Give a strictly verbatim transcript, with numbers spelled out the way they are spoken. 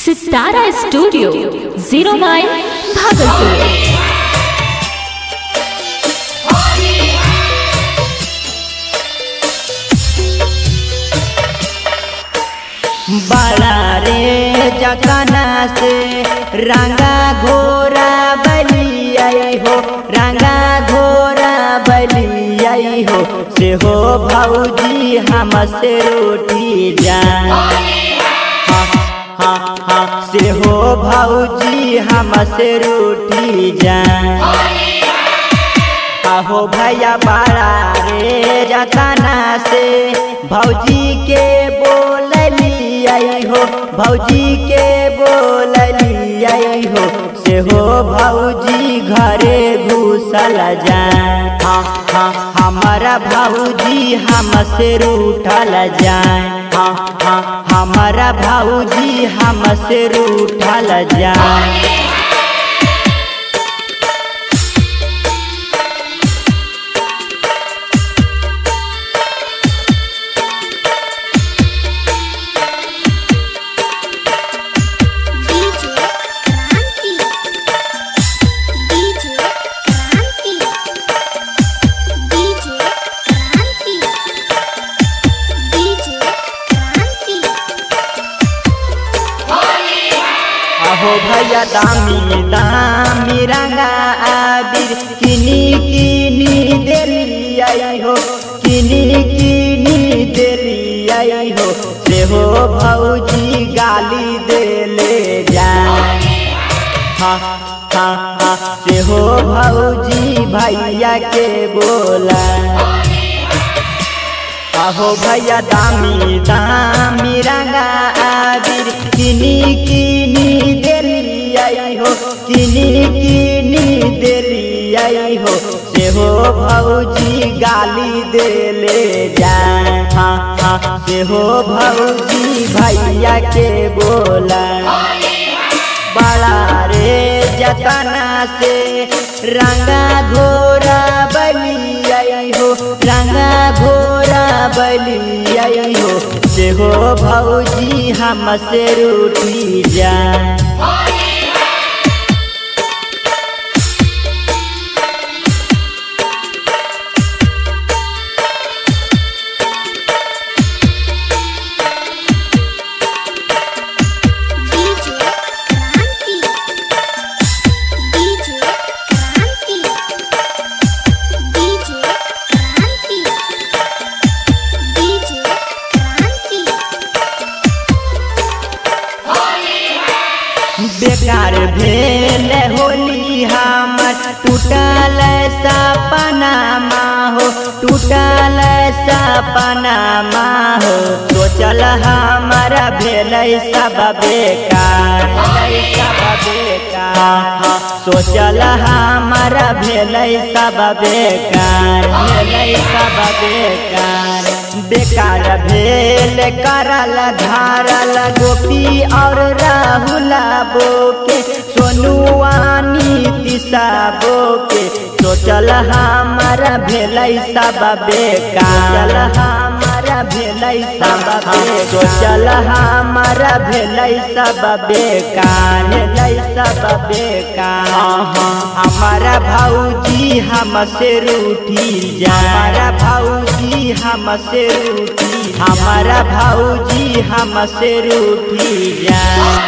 सितारा studio zero माइल भागलपुर। बड़ा रे जकना से रंगा घोरा बली आई हो, रंगा घोरा बली आई हो, से हो भौजी हमसे रोटी जान। हाँ हाँ हाँ से हो भौजी हमसे रोटी जान। आहो भैया बड़ा रे जकना से भौजी के बोलली आई हो, भौजी के बोलली आई हो, से हो भौजी घरे घुसल जाए। हाँ हाँ हमारा भौजी हमसे रूठल जाए। हाँ हाँ हमारा भौजी हमसे रूठल जाए। हो भैया दामी दामी रंगा आबिर किनी किनी देली आई हो, किनी किनी देली आई हो, से हो भौजी गाली देले जाए। हाँ हाँ हाँ से हो भौजी भैया के बोला। आहो भैया दामी दामी रंगा आबिर किनी किनी देली आई हो, किनी किनी देली आई हो, से हो भौजी गाली देले जाए। हाँ हाँ से हो भौजी भैया के बोला। बड़ा रे जतना से रंगा घोरा बली आई हो, रंगा घोरा बली आई हो, से हो भौजी हमसे रूठी जाए। बेकार भेल होली हमर टूटल सपनामा हो, टूटल सपनामा हो, सोचल हमारा भेल सब बेकार, सब बेकार। सोचल हमारा भेल सब बेकार, भेल सब बेकार। बेकार भेल करल धारल गोपी और राहुल बोके, सोनुआनी दिशा बोके, सोचल हमारा भेल सब बेकार, हमारा भेल सब बेकार, सोचल हमारा भेल सब बेकार, भेल सब बेकार। हमारा भौजी हमसे रूठी जाए, हमारा भौजी हमसे रूठी, हमारा भौजी हमसे रूठी जाए।